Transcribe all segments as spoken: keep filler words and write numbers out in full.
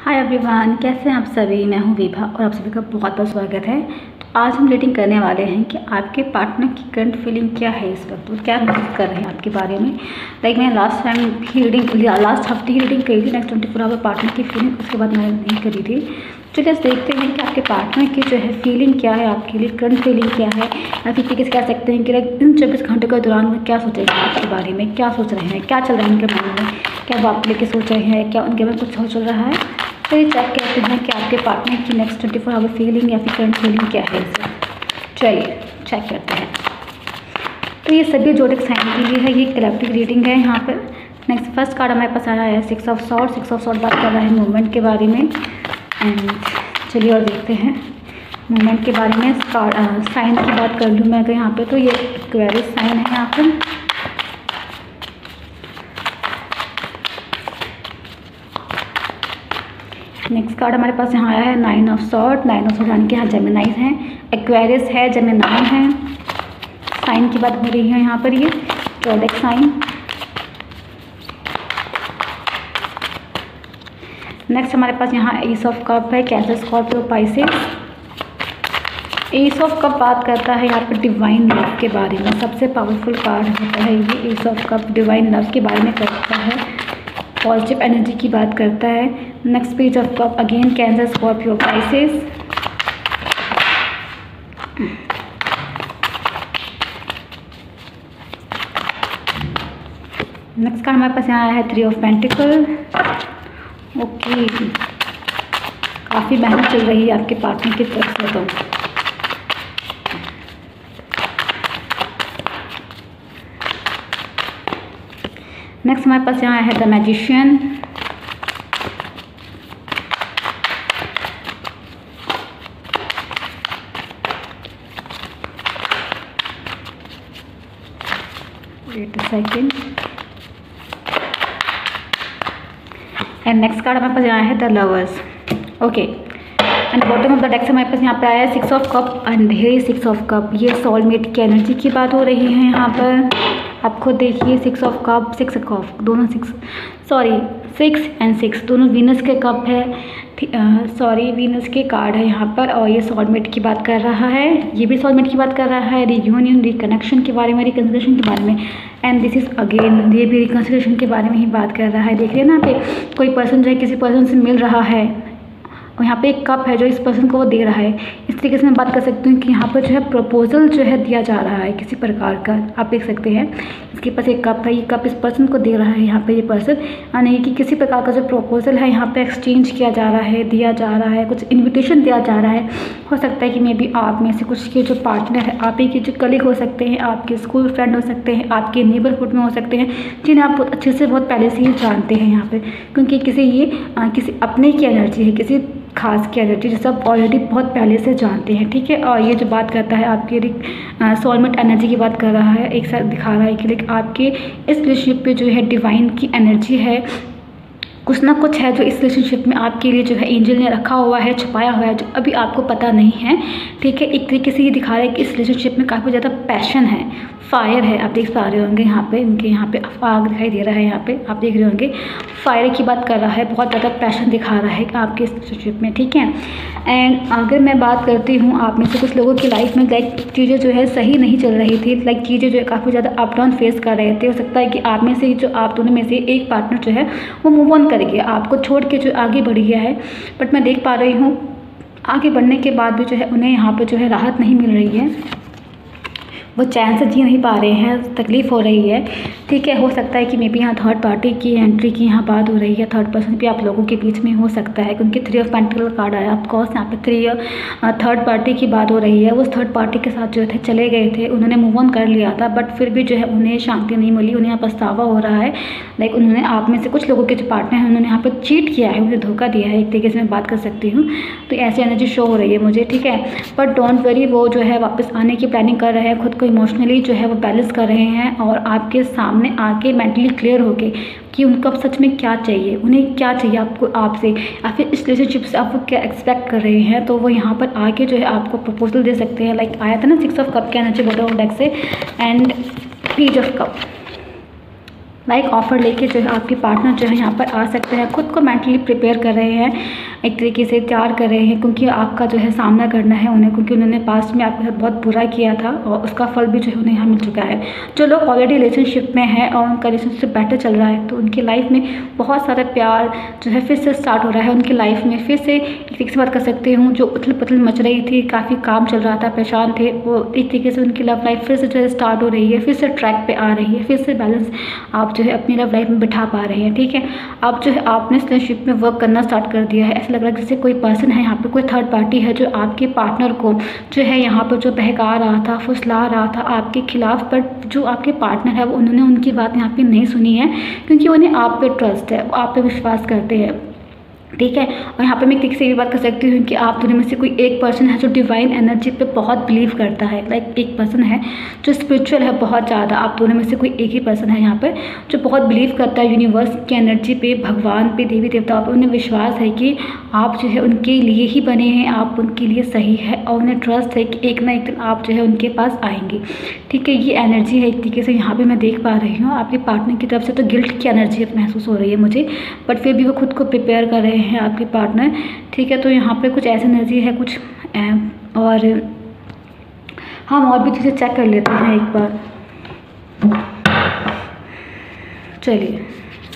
Hi everyone, कैसे हैं आप सभी। मैं हूं विभा और आप सभी का बहुत बहुत स्वागत है। तो आज हम रीडिंग करने वाले हैं कि आपके पार्टनर की करंट फीलिंग क्या है इस वक्त, वो क्या महसूस कर रहे हैं आपके बारे में। लाइक मैं लास्ट टाइम की रीडिंग लास्ट हफ्ते की रीडिंग करी थी, next twenty four hour partner की फीलिंग, उसके बाद मैंने नहीं करी थी। चलिए देखते हैं कि आपके पार्टनर की जो है फीलिंग क्या है, आपके लिए करंट फीलिंग क्या है, या फिर किसी कह सकते हैं कि लाइक इन चौबीस घंटे के दौरान वो क्या सोचेंगे आपके बारे में, क्या सोच रहे हैं, क्या चल रहा है उनके मन में, क्या वो आप लेके सोच रहे हैं, क्या उनके मन कुछ हो चल रहा है। तो ये चेक करते हैं कि आपके पार्टनर की next twenty four hour feeling या फिर करंट फीलिंग क्या है इसे। चलिए चेक करते हैं। तो ये सभी जोड़क साइन के लिए है, ये कलेक्टिव रीडिंग है यहाँ पर। नेक्स्ट फर्स्ट कार्ड हमारे पास आया है six of sword. Six of sword बात कर रहा है मूवमेंट के बारे में। एंड चलिए और देखते हैं मूवमेंट के बारे में। साइन की बात कर लूँ मैं अगर यहाँ पे, तो ये एक्वेरियस साइन है यहाँ पर। नेक्स्ट कार्ड हमारे पास यहाँ आया है nine of sword. Nine of sword यानी कि यहाँ जेमिनाइज हैं, एक्वेरियस है, जेमिनाई है। साइन की बात हो रही है यहाँ पर, ये जोडिक साइन। नेक्स्ट हमारे पास यहाँ एस ऑफ कप है, Cancer, Scorpio, Pisces. Ace of cup बात करता है यहाँ पर डिवाइन लव के बारे में, सबसे पावरफुल कार्ड होता है ये। Ace of cup divine love के बारे में करता है, पॉजिटिव एनर्जी की बात करता है। Next page of cup again Cancer, Scorpio, Pisces. Next card हमारे पास यहाँ आया है थ्री ऑफ पेंटिकल। ओके, काफ़ी मेहनत चल रही है आपके पार्टनर की तरफ से। तो नेक्स्ट हमारे पास यहाँ है the magician. Wait a second. And next card हमारे पास यहाँ है the lovers. Okay, and bottom of the deck से हमारे पास यहाँ पे आया है six of cup and here six of cup. ये सोलमेट की एनर्जी की बात हो रही है यहाँ पर। आप खुद देखिए, six of cup, six cup, दोनों six sorry six and six दोनों वीनस के कप है, सॉरी वीनस के कार्ड है यहाँ पर। और ये सोलमेट की बात कर रहा है, ये भी सोलमेट की बात कर रहा है, रियूनियन, रिकनेक्शन के बारे में, रिकन्सिलेशन के बारे में। एंड दिस इज़ अगेन, ये भी रिकन्सिलेशन के बारे में ही बात कर रहा है। देख रहे हैं ना पे, कोई पर्सन जो है किसी पर्सन से मिल रहा है और यहाँ पे एक कप है जो इस पर्सन को वो दे रहा है। इस तरीके से मैं बात कर सकती हूँ कि यहाँ पर जो है प्रपोजल जो है दिया जा रहा है किसी प्रकार का। आप देख सकते हैं इसके पास एक कप है, ये कप इस पर्सन को दे रहा है यहाँ पे ये पर्सन, यानी कि किसी प्रकार का जो प्रपोजल है यहाँ पे एक्सचेंज किया जा रहा है, दिया जा रहा है, कुछ इन्विटेशन दिया जा रहा है। हो सकता है कि मे बी आप में से कुछ के जो पार्टनर है, आप ही के जो कलीग हो सकते हैं, आपके स्कूल फ्रेंड हो सकते हैं, आपके नेबरहुड में हो सकते हैं, जिन्हें आप बहुत अच्छे से बहुत पहले से ही जानते हैं यहाँ पर, क्योंकि किसी ये आ, किसी अपने की एनर्जी है, किसी खास की एनर्जी जिसे आप ऑलरेडी बहुत पहले से जानते हैं। ठीक है, और ये जो बात करता है आपके सोलमेट एनर्जी की बात कर रहा है, एक साथ दिखा रहा है कि लाइक आपके इस रिलेशनशिप पे जो है डिवाइन की एनर्जी है, कुछ ना कुछ है जो इस रिलेशनशिप में आपके लिए जो है एंजल ने रखा हुआ है, छुपाया हुआ है, जो अभी आपको पता नहीं है। ठीक है, एक तरीके से ये दिखा रहा है कि इस रिलेशनशिप में काफ़ी ज़्यादा पैशन है, फायर है। आप देख पा रहे होंगे यहाँ पे, इनके यहाँ पे आग दिखाई दे रहा है, यहाँ पे आप देख रहे होंगे फायर की बात कर रहा है, बहुत ज़्यादा पैशन दिखा रहा है आपके इस रिलेशनशिप में। ठीक है, एंड अगर मैं बात करती हूँ आप में से कुछ लोगों की लाइफ में लाइक चीज़ें जो है सही नहीं चल रही थी, लाइक चीज़ें जो है काफ़ी ज़्यादा अप डाउन फेस कर रहे थे। हो सकता है कि आप में से जो आप दोनों में से एक पार्टनर जो है वो मूव ऑन कर गया, आपको छोड़ के जो आगे बढ़ गया है। बट मैं देख पा रही हूँ आगे बढ़ने के बाद भी जो है उन्हें यहाँ पर जो है राहत नहीं मिल रही है, वो चैन से जी नहीं पा रहे हैं, तकलीफ़ हो रही है। ठीक है, हो सकता है कि मे बी यहाँ थर्ड पार्टी की एंट्री की यहाँ बात हो रही है, थर्ड पर्सन भी आप लोगों के बीच में हो सकता है, क्योंकि थ्री ऑफ पेंटिकल कार्ड आया। ऑफकोर्स यहाँ पे थ्री थर्ड पार्टी की बात हो रही है। वो थर्ड पार्टी के साथ जो थे चले गए थे, उन्होंने मूव ऑन कर लिया था, बट फिर भी जो है उन्हें शांति नहीं मिली, उन्हें यहाँ पछतावा हो रहा है। लाइक उन्होंने आप में से कुछ लोगों के जो पार्टनर हैं उन्होंने यहाँ पर चीट किया है, उन्हें धोखा दिया है, एक तरीके से मैं बात कर सकती हूँ। तो ऐसी एनर्जी शो हो रही है मुझे। ठीक है, बट डोंट वरी, वो जो है वापस आने की प्लानिंग कर रहे हैं, खुद को इमोशनली जो है वो बैलेंस कर रहे हैं और आपके सामने आके मेंटली क्लियर होके कि उनको अब सच में क्या चाहिए, उन्हें क्या चाहिए आपको आपसे, या फिर इस रिलेशनशिप से आप वो क्या एक्सपेक्ट कर रहे हैं। तो वो यहाँ पर आके जो है आपको प्रपोजल दे सकते हैं। लाइक आया था ना सिक्स ऑफ कप के एनर्जी बॉटम ऑफ डेक से, and page of cup. Like offer लेके जो है आपके पार्टनर जो है यहाँ पर आ सकते हैं। खुद को मेंटली प्रिपेयर कर रहे हैं, एक तरीके से तैयार कर रहे हैं, क्योंकि आपका जो है सामना करना है उन्हें, क्योंकि उन्होंने पास्ट में आपके साथ बहुत बुरा किया था और उसका फल भी जो है उन्हें यहाँ मिल चुका है। जो लोग ऑलरेडी रिलेशनशिप में हैं और उनका रिलेशनशिप बेटर चल रहा है तो उनकी लाइफ में बहुत सारा प्यार जो है फिर से स्टार्ट हो रहा है उनकी लाइफ में। फिर से एक तरीके से बात कर सकते हूँ, जो उथल पुथल मच रही थी, काफ़ी काम चल रहा था, परेशान थे, वो एक तरीके से उनकी लव लाइफ फिर से जो है स्टार्ट हो रही है, फिर से ट्रैक पे आ रही है, फिर से बैलेंस आप जो है अपनी लव लाइफ में बिठा पा रहे हैं। ठीक है, अब जो है आपने रिलेशनशिप में वर्क करना स्टार्ट कर दिया है। ऐसा लग रहा है जैसे कोई पर्सन है यहाँ पे, कोई थर्ड पार्टी है जो आपके पार्टनर को जो है यहाँ पर जो बहका रहा था, फुसला रहा था आपके खिलाफ, पर जो आपके पार्टनर है वो उन्होंने उनकी बात यहाँ पे नहीं सुनी है, क्योंकि उन्हें आप पे ट्रस्ट है, वो आप पे विश्वास करते हैं। ठीक है, और यहाँ पे मैं किसी से ये बात कर सकती हूँ कि आप दोनों में से कोई एक पर्सन है जो डिवाइन एनर्जी पे बहुत बिलीव करता है। लाइक एक पर्सन है जो स्पिरिचुअल है बहुत ज़्यादा, आप दोनों में से कोई एक ही पर्सन है यहाँ पर जो बहुत बिलीव करता है यूनिवर्स की एनर्जी पे, भगवान पे, देवी देवताओं पे। उन्हें विश्वास है कि आप जो है उनके लिए ही बने हैं, आप उनके लिए सही है, और उन्हें ट्रस्ट है कि एक ना एक दिन आप जो है उनके पास आएंगे। ठीक है, ये एनर्जी है एक तरीके से यहाँ पर मैं देख पा रही हूँ। आपके पार्टनर की तरफ से तो गिल्ट की एनर्जी महसूस हो रही है मुझे, बट फिर भी वो खुद को प्रिपेयर कर रहे हैं हैं आपके पार्टनर। ठीक है, तो यहाँ पे कुछ ऐसी एनर्जी है कुछ, और हम और भी चीज़ें चेक कर लेते हैं एक बार। चलिए,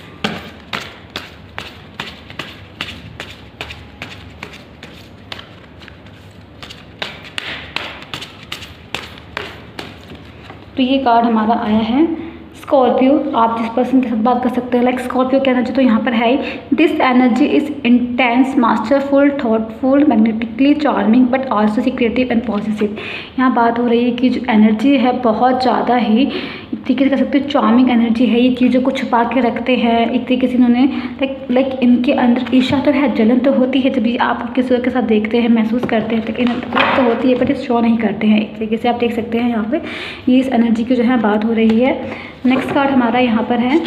तो ये कार्ड हमारा आया है स्कॉर्पियो। आप जिस पर्सन के साथ बात कर सकते हैं, लाइक स्कॉर्पियो की एनर्जी तो यहाँ पर है ही। This energy is intense, masterful, thoughtful, magnetically charming, but also secretive and positive. यहाँ बात हो रही है कि जो एनर्जी है बहुत ज़्यादा ही एक तरीके से कह सकते हैं चार्मिंग एनर्जी है। ये चीज़ों को छुपा के रखते हैं एक तरीके से इन्होंने, लाइक लाइक इनके अंदर ईर्ष्या तो है, जलन तो होती है जब ये आप किसी के साथ देखते हैं, महसूस करते हैं, लेकिन तो होती है, बट इस शो नहीं करते हैं। एक तरीके से आप देख सकते हैं यहाँ पे ये इस एनर्जी की जो है बात हो रही है। नेक्स्ट कार्ड हमारा यहाँ पर है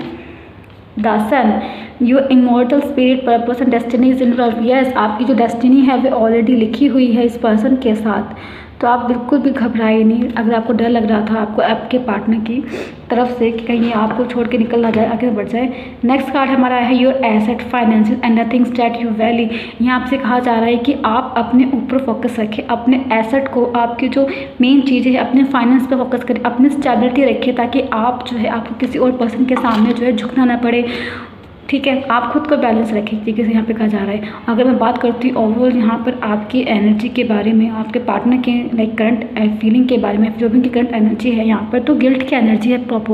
the sun. Your immortal spirit, purpose and destiny is in love. Yes, आपकी जो डेस्टिनी है वो ऑलरेडी लिखी हुई है इस पर्सन के साथ, तो आप बिल्कुल भी घबराइए नहीं। अगर आपको डर लग रहा था आपको आपके पार्टनर की तरफ से कि कहीं आपको छोड़ के निकल ना जाए, आगे बढ़ जाए। नेक्स्ट कार्ड हमारा है your asset, financial and the things that you value. यहाँ आपसे कहा जा रहा है कि आप अपने ऊपर फोकस रखें, अपने एसेट को, आपकी जो मेन चीज़ें हैं, अपने फाइनेंस पे फोकस करें, अपनी स्टेबिलिटी रखें, ताकि आप जो है आपको किसी और पर्सन के सामने जो है झुकना ना पड़े। ठीक है, आप खुद को बैलेंस रखें तरीके से यहाँ पे कहा जा रहा है। अगर मैं बात करती हूँ ओवरऑल यहाँ पर आपकी एनर्जी के बारे में, आपके पार्टनर के लाइक करंट फीलिंग के बारे में, जो भी उनकी करंट एनर्जी है यहाँ पर, तो गिल्ट की एनर्जी है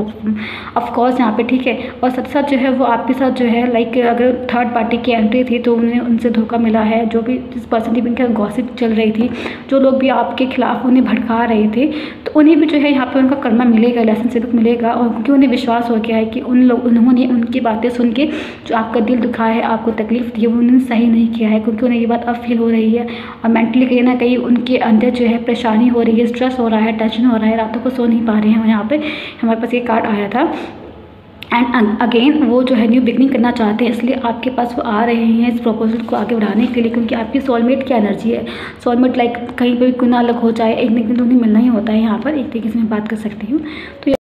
ऑफ कोर्स यहाँ पे। ठीक है, और साथ साथ जो है वो आपके साथ जो है लाइक अगर थर्ड पार्टी की एंट्री थी तो उन्हें उनसे धोखा मिला है। जो भी जिस पर्सन की उनके गॉसिप चल रही थी, जो लोग भी आपके खिलाफ उन्हें भड़का रहे थे, तो उन्हें भी जो है यहाँ पर उनका कर्मा मिलेगा, लेसन सबक मिलेगा। और क्योंकि उन्हें विश्वास हो गया है कि उन लोग उन्होंने उनकी बातें सुन के जो आपका दिल दुखा है, आपको तकलीफ दी है, वो उन्होंने सही नहीं किया है, क्योंकि उन्हें ये बात अब फील हो रही है। और मेंटली कहीं ना कहीं उनके अंदर जो है परेशानी हो रही है, स्ट्रेस हो रहा है, टेंशन हो रहा है, रातों को सो नहीं पा रहे हैं। और यहाँ पे हमारे पास ये कार्ड आया था एंड अगेन वो जो है न्यू बिगनिंग करना चाहते हैं, इसलिए आपके पास वो आ रहे हैं इस प्रपोजल को आगे बढ़ाने के लिए, क्योंकि आपकी सोलमेट की एनर्जी है। सोलमेट लाइक कहीं पर भी कोई ना अलग हो जाए, एक ना एक दिन तो उन्हें मिलना ही होता है। यहाँ पर एक तरीके से मैं बात कर सकती हूँ। तो